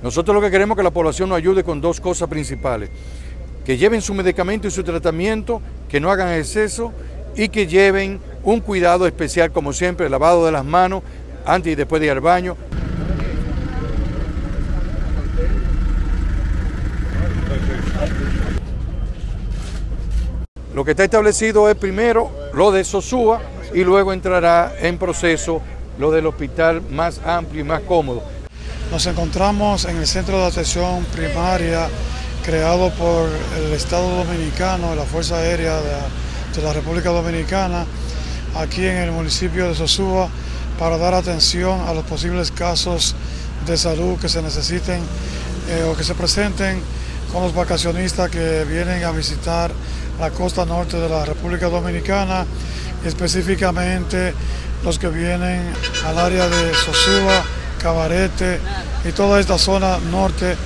Nosotros lo que queremos es que la población nos ayude con dos cosas principales: que lleven su medicamento y su tratamiento, que no hagan exceso y que lleven un cuidado especial, como siempre, el lavado de las manos antes y después de ir al baño. Lo que está establecido es primero lo de Sosúa y luego entrará en proceso lo del hospital más amplio y más cómodo. Nos encontramos en el centro de atención primaria creado por el Estado Dominicano, la Fuerza Aérea de la República Dominicana, aquí en el municipio de Sosúa, para dar atención a los posibles casos de salud que se necesiten o que se presenten con los vacacionistas que vienen a visitar la costa norte de la República Dominicana, específicamente los que vienen al área de Sosúa, Cabarete y toda esta zona norte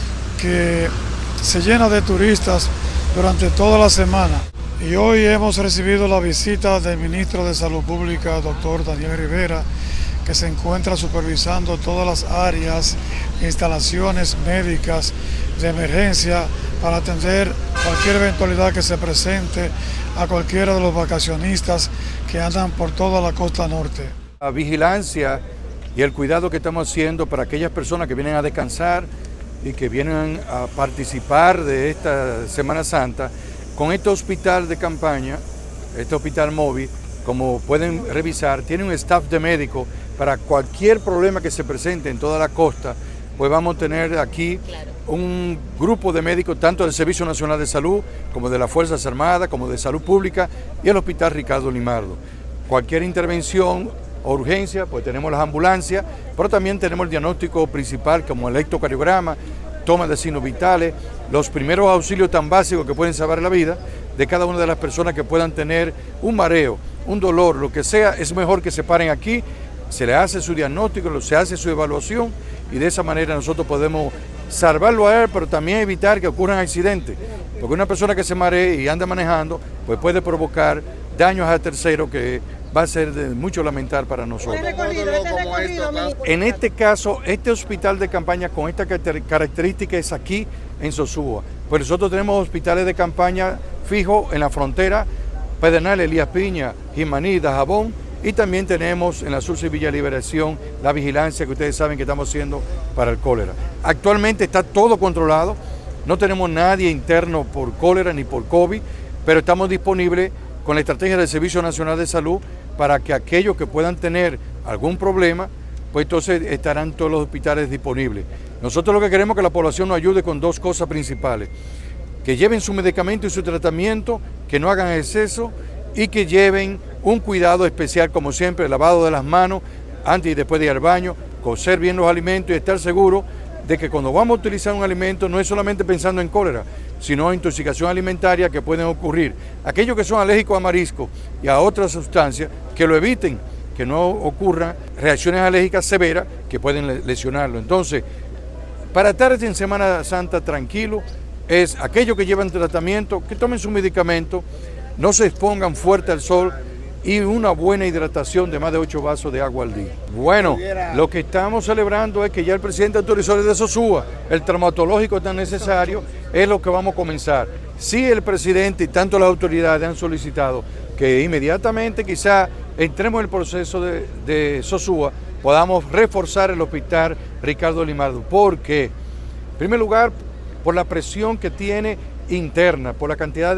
que se llena de turistas durante toda la semana. Y hoy hemos recibido la visita del ministro de Salud Pública, doctor Daniel Rivera, que se encuentra supervisando todas las áreas, instalaciones médicas de emergencia para atender cualquier eventualidad que se presente a cualquiera de los vacacionistas que andan por toda la costa norte. La vigilancia y el cuidado que estamos haciendo para aquellas personas que vienen a descansar y que vienen a participar de esta Semana Santa, con este hospital de campaña, este hospital móvil, como pueden revisar, tiene un staff de médicos para cualquier problema que se presente en toda la costa. Pues vamos a tener aquí un grupo de médicos, tanto del Servicio Nacional de Salud, como de las Fuerzas Armadas, como de Salud Pública y el Hospital Ricardo Limardo. Cualquier intervención o urgencia, pues tenemos las ambulancias, pero también tenemos el diagnóstico principal, como el electrocardiograma, toma de signos vitales, los primeros auxilios tan básicos que pueden salvar la vida de cada una de las personas que puedan tener un mareo, un dolor, lo que sea. Es mejor que se paren aquí, se le hace su diagnóstico, se hace su evaluación y de esa manera nosotros podemos salvarlo a él, pero también evitar que ocurran accidentes, porque una persona que se maree y anda manejando, pues puede provocar daños a terceros que va a ser de mucho lamentar para nosotros. En este caso, este hospital de campaña con esta característica es aquí en Sosúa, pues nosotros tenemos hospitales de campaña fijos en la frontera, Pedernales, Elías Piña, Jimaní, Dajabón, y también tenemos en la Sur Villa Liberación la vigilancia que ustedes saben que estamos haciendo para el cólera. Actualmente está todo controlado, no tenemos nadie interno por cólera ni por COVID, pero estamos disponibles con la estrategia del Servicio Nacional de Salud para que aquellos que puedan tener algún problema, pues entonces estarán todos los hospitales disponibles. Nosotros lo que queremos es que la población nos ayude con dos cosas principales: que lleven su medicamento y su tratamiento, que no hagan exceso y que lleven un cuidado especial, como siempre, el lavado de las manos antes y después de ir al baño, cocer bien los alimentos y estar seguro de que cuando vamos a utilizar un alimento no es solamente pensando en cólera, sino intoxicación alimentaria que pueden ocurrir. Aquellos que son alérgicos a marisco y a otras sustancias, que lo eviten, que no ocurran reacciones alérgicas severas que pueden lesionarlo. Entonces, para estar en Semana Santa tranquilo, es aquellos que llevan tratamiento, que tomen su medicamento, no se expongan fuerte al sol y una buena hidratación de más de 8 vasos de agua al día. Bueno, lo que estamos celebrando es que ya el presidente autorizó desde Sosúa, el traumatológico tan necesario, es lo que vamos a comenzar. Si el presidente y tanto las autoridades han solicitado que inmediatamente quizá entremos en el proceso de Sosúa, podamos reforzar el hospital Ricardo Limardo. ¿Por qué? En primer lugar, por la presión que tiene interna, por la cantidad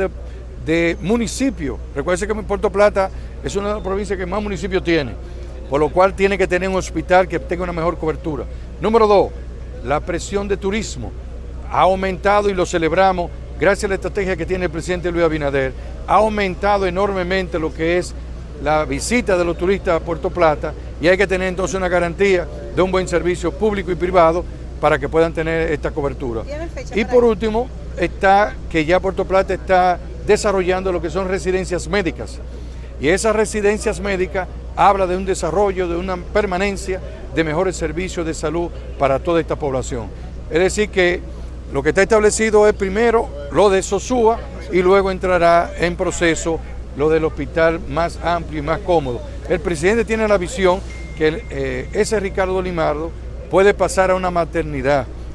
de municipios. Recuerden que Puerto Plata es una de las provincias que más municipios tiene, por lo cual tiene que tener un hospital que tenga una mejor cobertura. Número 2, la presión de turismo ha aumentado y lo celebramos gracias a la estrategia que tiene el presidente Luis Abinader. Ha aumentado enormemente lo que es la visita de los turistas a Puerto Plata y hay que tener entonces una garantía de un buen servicio público y privado para que puedan tener esta cobertura. Y por último, está que ya Puerto Plata está desarrollando lo que son residencias médicas. Y esas residencias médicas habla de un desarrollo, de una permanencia de mejores servicios de salud para toda esta población. Es decir que lo que está establecido es primero lo de Sosúa y luego entrará en proceso lo del hospital más amplio y más cómodo. El presidente tiene la visión que ese Ricardo Limardo puede pasar a una maternidad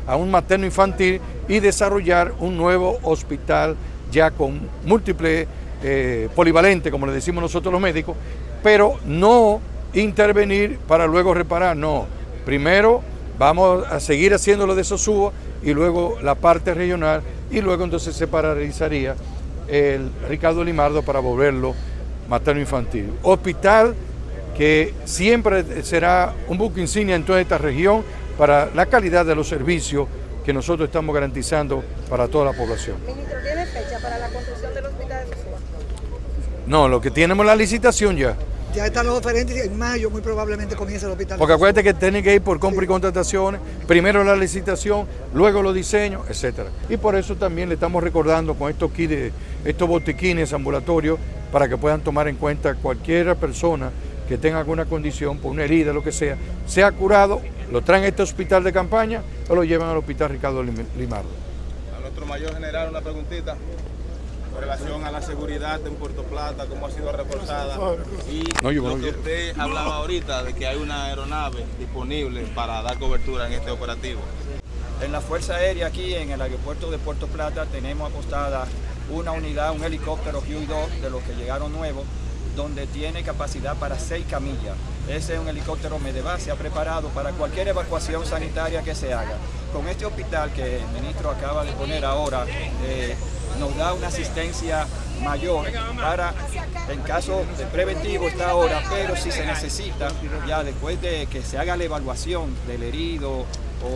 a un materno infantil y desarrollar un nuevo hospital ya con múltiples polivalente, como le decimos nosotros los médicos, pero no intervenir para luego reparar, no. Primero vamos a seguir haciendo lo de Sosúa y luego la parte regional y luego entonces se paralizaría el Ricardo Limardo para volverlo materno infantil. Hospital que siempre será un buque insignia en toda esta región para la calidad de los servicios que nosotros estamos garantizando para toda la población. Ministro, ¿tiene fecha para la construcción del hospital de Sosúa? No, lo que tenemos la licitación ya. Ya están los oferentes y en mayo muy probablemente comienza el hospital. Porque acuérdate que tiene que ir por compra y contrataciones, primero la licitación, luego los diseños, etcétera. Y por eso también le estamos recordando con estos kits, estos botiquines ambulatorios, para que puedan tomar en cuenta cualquier persona que tenga alguna condición, por una herida, lo que sea curado, lo traen a este hospital de campaña o lo llevan al hospital Ricardo Limardo. A nuestro mayor general una preguntita con relación a la seguridad en Puerto Plata, cómo ha sido reforzada y lo que usted hablaba ahorita de que hay una aeronave disponible para dar cobertura en este operativo. En la Fuerza Aérea aquí en el aeropuerto de Puerto Plata tenemos apostada una unidad, un helicóptero Huey-2 de los que llegaron nuevos, donde tiene capacidad para 6 camillas. Ese es un helicóptero Medevac, se ha preparado para cualquier evacuación sanitaria que se haga. Con este hospital que el ministro acaba de poner ahora, nos da una asistencia mayor para, en caso de preventivo está ahora, pero si se necesita, ya después de que se haga la evaluación del herido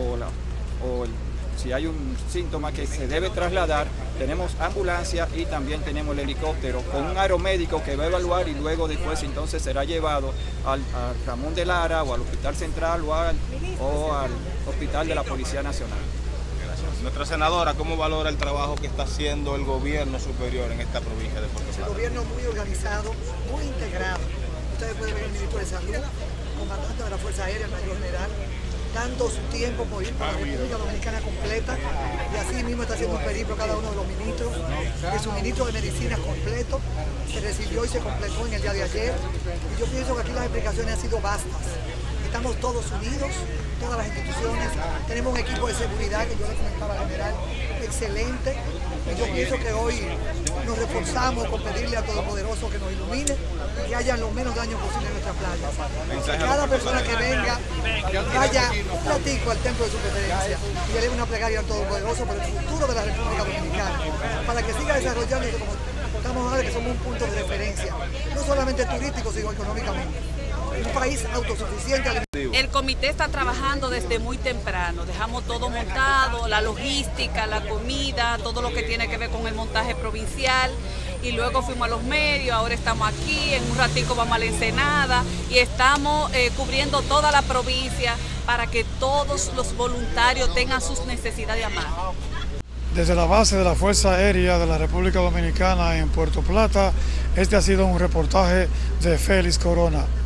o si hay un síntoma que se debe trasladar, tenemos ambulancia y también tenemos el helicóptero con un aeromédico que va a evaluar y luego después entonces será llevado al Ramón de Lara o al Hospital Central o al Hospital de la Policía Nacional. Gracias. Nuestra senadora, ¿cómo valora el trabajo que está haciendo el gobierno superior en esta provincia de Puerto Plata? El gobierno muy organizado, muy integrado. Ustedes pueden ver el ministro de Salud, comandante de la Fuerza Aérea, el mayor general, dando su tiempo por ir por la República Dominicana completa y así mismo está haciendo un periplo cada uno de los ministros. El suministro de medicinas completo se recibió y se completó en el día de ayer y yo pienso que aquí las explicaciones han sido vastas. Estamos todos unidos, todas las instituciones, tenemos un equipo de seguridad que yo le comentaba al general, excelente, y yo pienso que hoy nos reforzamos con pedirle al Todopoderoso que nos ilumine y que haya los menos daños posible en nuestra playa. Que cada persona que venga vaya un platico al templo de su preferencia y eleve una plegaria al Todopoderoso por el futuro de la República Dominicana, para que siga desarrollándose como estamos ahora, que somos un punto de referencia, no solamente turístico, sino económicamente. Un país autosuficiente. El comité está trabajando desde muy temprano, dejamos todo montado, la logística, la comida, todo lo que tiene que ver con el montaje provincial y luego fuimos a los medios, ahora estamos aquí, en un ratico vamos a la Ensenada y estamos cubriendo toda la provincia para que todos los voluntarios tengan sus necesidades a mano. Desde la base de la Fuerza Aérea de la República Dominicana en Puerto Plata, este ha sido un reportaje de Félix Corona.